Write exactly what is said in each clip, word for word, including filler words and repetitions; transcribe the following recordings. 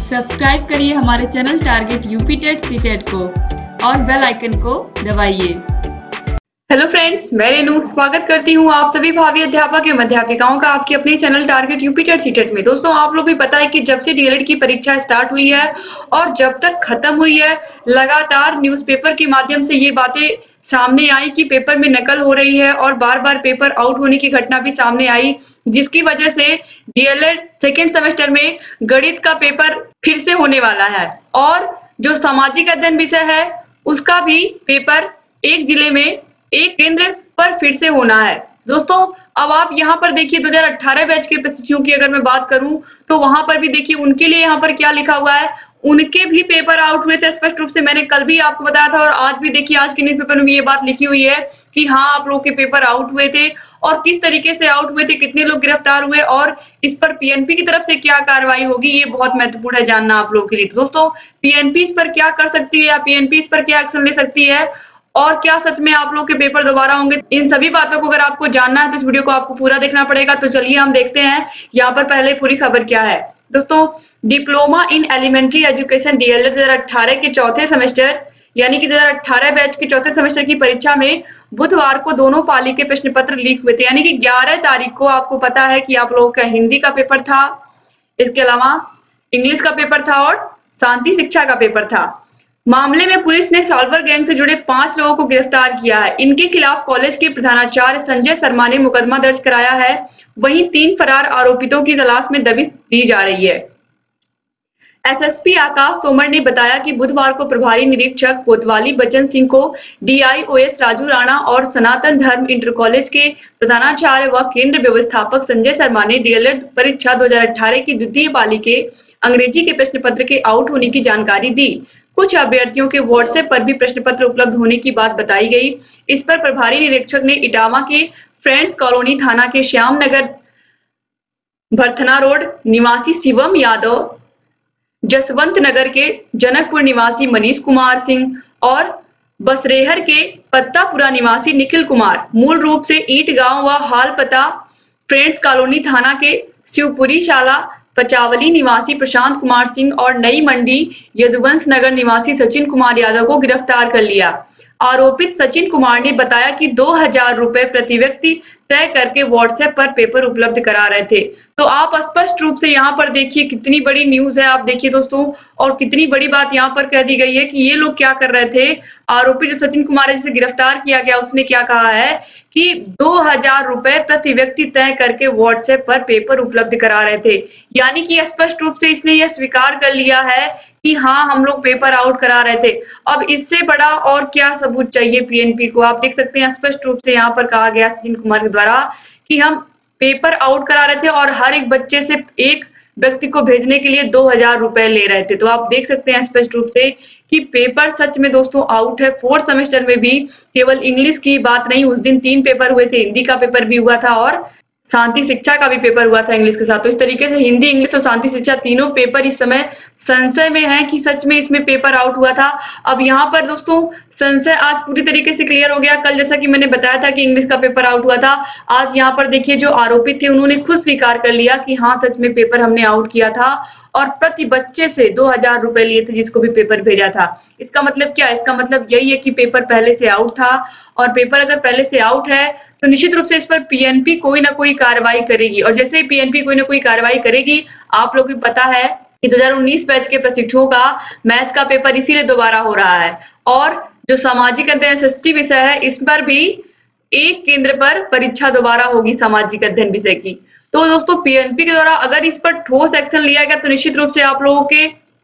Subscribe करिए हमारे channel target UP TET C TET को और बेल आइकन को दबाइए। हेलो फ्रेंड्स, मैं रेनू स्वागत करती हूँ आप सभी भावी अध्यापक एवं अध्यापिकाओं का आपके अपने channel target UP TET C TET में। दोस्तों, आप लोग भी पता है कि जब से डीएलएड की परीक्षा स्टार्ट हुई है और जब तक खत्म हुई है, लगातार न्यूज़पेपर के माध्यम से ये बातें सामने आई कि पेपर में नकल हो रही है और बार बार पेपर आउट होने की घटना भी सामने आई, जिसकी वजह से डीएलएड सेकेंड सेमेस्टर में गणित का पेपर फिर से होने वाला है और जो सामाजिक अध्ययन विषय है उसका भी पेपर एक जिले में एक केंद्र पर फिर से होना है। दोस्तों, अब आप यहाँ पर देखिए दो हज़ार अठारह बैच के प्रशिक्षुओं की अगर मैं बात करूं तो वहां पर भी देखिए उनके लिए यहाँ पर क्या लिखा हुआ है, उनके भी पेपर आउट हुए थे स्पष्ट रूप से। मैंने कल भी आपको बताया था और आज भी देखिए आज के न्यूज़पेपर में भी ये बात लिखी हुई है कि हाँ, आप लोग के पेपर आउट हुए थे और किस तरीके से आउट हुए थे, कितने लोग गिरफ्तार हुए और इस पर पीएनपी की तरफ से क्या कार्रवाई होगी, ये बहुत महत्वपूर्ण है जानना आप लोगों के लिए। दोस्तों, पीएनपी इस पर क्या कर सकती है या पीएनपी इस पर क्या एक्शन ले सकती है और क्या सच में आप लोग के पेपर दोबारा होंगे, इन सभी बातों को अगर आपको जानना है तो इस वीडियो को आपको पूरा देखना पड़ेगा। तो चलिए हम देखते हैं यहाँ पर पहले पूरी खबर क्या है। दोस्तों, diploma in elementary education DElEd दो हज़ार अठारह के चौथे सेमेस्टर यानी कि दो हज़ार अठारह बैच के चौथे सेमेस्टर की परीक्षा में बुधवार को दोनों पाली के प्रश्न पत्र लीक हुए थे। यानी कि ग्यारह तारीख को आपको पता है कि आप लोगों का हिंदी का पेपर था, इसके अलावा इंग्लिश का पेपर था और शांति शिक्षा का पेपर था। मामले में पुलिस ने सॉल्वर गैंग से जुड़े पांच लोगों को गिरफ्तार किया है। इनके खिलाफ कॉलेज के प्रधानाचार्य संजय शर्मा ने मुकदमा दर्ज कराया है। वहीं तीन फरार आरोपितों की तलाश में दबिश दी जा रही है। एसएसपी आकाश तोमर ने बताया कि बुधवार को प्रभारी निरीक्षक कोतवाली बच्चन सिंह को डीआईओएस राजू राणा और सनातन धर्म इंटर कॉलेज के प्रधानाचार्य व केंद्र व्यवस्थापक संजय शर्मा ने डीएलएड परीक्षा दो हज़ार अठारह की द्वितीय पाली के अंग्रेजी के प्रश्न पत्र के आउट होने की जानकारी दी। कुछ अभ्यर्थियों के व्हाट्सएप पर भी प्रश्न पत्र उपलब्ध होने की बात बताई गई। इस पर प्रभारी निरीक्षक ने इटावा के फ्रेंड्स कॉलोनी थाना के श्याम नगर भरथना रोड निवासी शिवम यादव, जसवंत नगर के जनकपुर निवासी मनीष कुमार सिंह और बसरेहर के पत्तापुरा निवासी निखिल कुमार मूल रूप से ईट गांव व हाल पता फ्रेंड्स कॉलोनी थाना के शिवपुरी शाला पचावली निवासी प्रशांत कुमार सिंह और नई मंडी यदुवंश नगर निवासी सचिन कुमार यादव को गिरफ्तार कर लिया। आरोपित सचिन कुमार ने बताया कि दो हजार रुपए प्रति व्यक्ति तय करके व्हाट्सएप पर पेपर उपलब्ध करा रहे थे। तो आप स्पष्ट रूप से यहाँ पर देखिए कितनी बड़ी न्यूज है, आप देखिए दोस्तों, और कितनी बड़ी बात यहाँ पर कह दी गई है कि ये लोग क्या कर रहे थे। आरोपी जो सचिन कुमार है जिसे गिरफ्तार किया गया, उसने क्या कहा है कि दो हजार रुपए प्रति व्यक्ति तय करके व्हाट्सएप पर पेपर उपलब्ध करा रहे थे। यानी कि स्पष्ट रूप से इसने यह स्वीकार कर लिया है कि हाँ, हम लोग पेपर आउट करा रहे थे। अब इससे बड़ा और क्या सबूत चाहिए पीएनपी को। आप देख सकते हैं स्पष्ट रूप से यहाँ पर कहा गया सचिन कुमार के द्वारा कि हम पेपर आउट करा रहे थे और हर एक बच्चे से एक व्यक्ति को भेजने के लिए दो हजार रुपए ले रहे थे। तो आप देख सकते हैं स्पष्ट रूप से कि पेपर सच में दोस्तों आउट है। फोर्थ सेमेस्टर में भी केवल इंग्लिश की बात नहीं, उस दिन तीन पेपर हुए थे, हिंदी का पेपर भी हुआ था और शांति शिक्षा का भी पेपर हुआ था इंग्लिश के साथ। तो इस तरीके से हिंदी, इंग्लिश और शांति शिक्षा तीनों पेपर इस समय संशय में है कि सच में इसमें पेपर आउट हुआ था। अब यहाँ पर दोस्तों संशय आज पूरी तरीके से क्लियर हो गया। कल जैसा कि मैंने बताया था कि इंग्लिश का पेपर आउट हुआ था, आज यहाँ पर देखिए जो आरोपित थे उन्होंने खुद स्वीकार कर लिया कि हाँ, सच में पेपर हमने आउट किया था और प्रति बच्चे से दो हजार रुपए लिए थे जिसको भी पेपर भेजा था। इसका मतलब क्या है? इसका मतलब यही है कि पेपर पहले से आउट था और पेपर अगर पहले से आउट है तो निश्चित रूप से इस पर पीएनपी कोई ना कोई कार्रवाई करेगी और जैसे ही पीएनपी कोई ना कोई कार्रवाई करेगी, आप लोगों को पता है कि दो हजार उन्नीस बैच के प्रशिक्षुओं का मैथ का पेपर इसीलिए दोबारा हो रहा है और जो सामाजिक अध्ययन एसएसटी विषय है इस पर भी एक केंद्र पर परीक्षा दोबारा होगी सामाजिक अध्ययन विषय की। तो दोस्तों पीएनपी के द्वारा अगर इस पर ठोस एक्शन लिया गया तो निश्चित रूप से आप लोगों के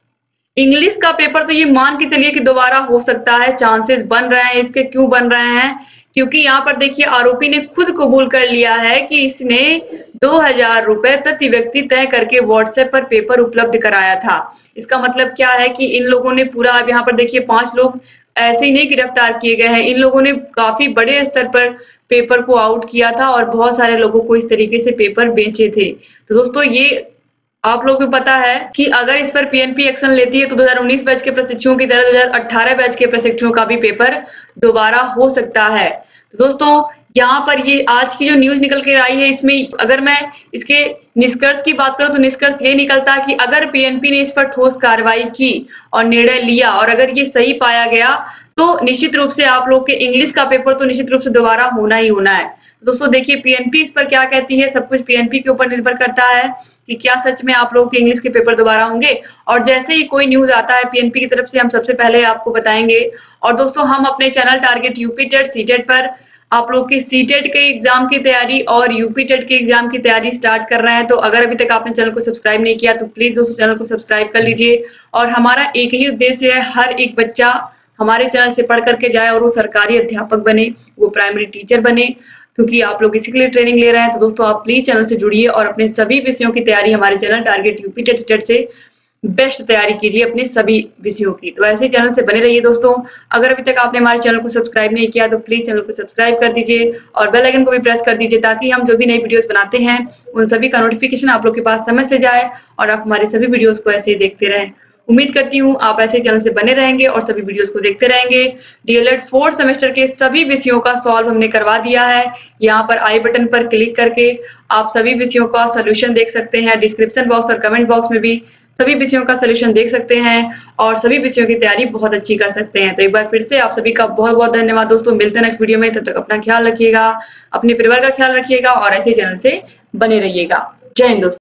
इंग्लिश का पेपर तो ये मान के चलिए कि दोबारा हो सकता है, चांसेस बन रहे हैं। इसके क्यों बन रहे हैं? क्योंकि यहाँ पर देखिए आरोपी ने खुद कबूल कर लिया है कि इसने दो हजार रुपए प्रति व्यक्ति तय करके व्हाट्सएप पर पेपर उपलब्ध कराया था। इसका मतलब क्या है कि इन लोगों ने पूरा, अब यहाँ पर देखिए पांच लोग ऐसे ही नहीं गिरफ्तार किए गए हैं, इन लोगों ने काफी बड़े स्तर पर पेपर को आउट किया था और बहुत सारे लोगों को इस तरीके से पेपर बेचे थे। तो दोस्तों ये आप लोगों को पता है कि अगर इस पर पीएनपी एक्शन लेती है तो दो हजार उन्नीस बैच के प्रशिक्षुओं की तरह दो हजार अठारह बैच के प्रशिक्षुओं का भी पेपर दोबारा हो सकता है। तो दोस्तों यहाँ पर ये आज की जो न्यूज निकल कर आई है, इसमें अगर मैं इसके निष्कर्ष की बात करूं तो निष्कर्ष ये निकलता कि अगर पीएनपी ने इस पर ठोस कार्रवाई की और निर्णय लिया और अगर ये सही पाया गया तो निश्चित रूप से आप लोग के इंग्लिश का पेपर तो निश्चित रूप से दोबारा होना ही होना है। दोस्तों देखिए पीएनपी इस पर क्या कहती है, सब कुछ पीएनपी के ऊपर निर्भर करता है कि क्या सच में आप लोगों के इंग्लिश के पेपर दोबारा होंगे। और जैसे ही कोई न्यूज आता है पीएनपी की तरफ से हम सबसे पहले आपको बताएंगे। और दोस्तों हम अपने channel target UP TET CTET पर आप लोग की सीटेट के एग्जाम की तैयारी और यूपी टेट के एग्जाम की तैयारी स्टार्ट कर रहे हैं। तो अगर अभी तक आपने चैनल को सब्सक्राइब नहीं किया तो प्लीज दोस्तों चैनल को सब्सक्राइब कर लीजिए। और हमारा एक ही उद्देश्य है, हर एक बच्चा हमारे चैनल से पढ़ करके जाए और वो सरकारी अध्यापक बने, वो प्राइमरी टीचर बने, क्योंकि आप लोग इसी के लिए ट्रेनिंग ले रहे हैं। तो दोस्तों आप प्लीज चैनल से जुड़िए और अपने सभी विषयों की तैयारी हमारे channel target UP TET CTET से बेस्ट तैयारी कीजिए अपने सभी विषयों की। तो ऐसे ही चैनल से बने रहिए दोस्तों। अगर अभी तक आपने हमारे चैनल को सब्सक्राइब नहीं किया तो प्लीज चैनल को सब्सक्राइब कर दीजिए और बेल आइकन को भी प्रेस कर दीजिए ताकि हम जो भी नई वीडियोस बनाते हैं उन सभी का नोटिफिकेशन आप लोग के पास समय से जाए और आप हमारे सभी वीडियोस को ऐसे ही देखते रहें। उम्मीद करती हूँ आप ऐसे चैनल से बने रहेंगे और सभी वीडियोस को देखते रहेंगे। डीएलएड फोर्थ सेमेस्टर के सभी विषयों का सॉल्व हमने करवा दिया है। यहाँ पर आई बटन पर क्लिक करके आप सभी विषयों का सोल्यूशन देख सकते हैं। डिस्क्रिप्शन बॉक्स और कमेंट बॉक्स में भी सभी विषयों का सोल्यूशन देख सकते हैं और सभी विषयों की तैयारी बहुत अच्छी कर सकते हैं। तो एक बार फिर से आप सभी का बहुत बहुत धन्यवाद दोस्तों। मिलते हैं नेक्स्ट वीडियो में, तब तक अपना ख्याल रखिएगा, अपने परिवार का ख्याल रखिएगा और ऐसे चैनल से बने रहिएगा। जय हिंद दोस्तों।